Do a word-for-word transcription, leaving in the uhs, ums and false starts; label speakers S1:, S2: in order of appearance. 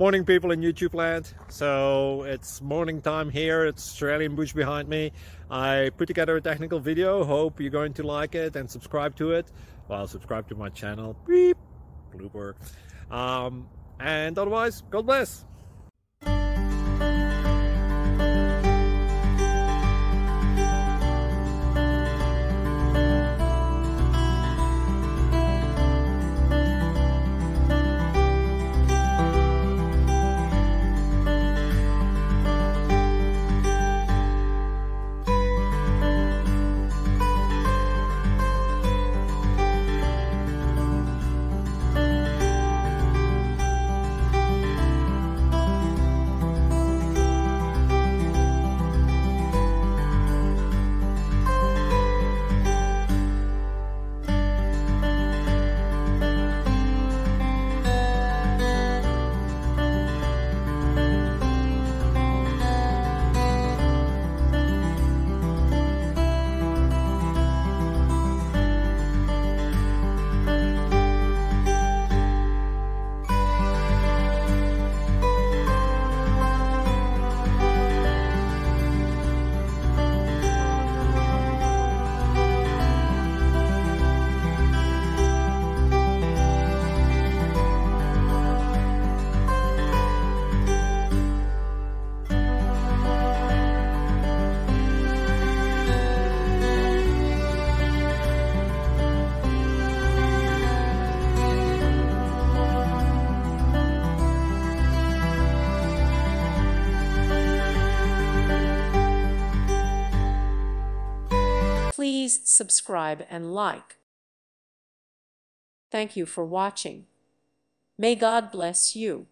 S1: Morning, people in YouTube land. So it's morning time here. It's Australian bush behind me. I put together a technical video. Hope you're going to like it and subscribe to it. Well, subscribe to my channel. Beep. Blooper. Um, and otherwise, God bless.
S2: Please subscribe and like. Thank you for watching. May God bless you.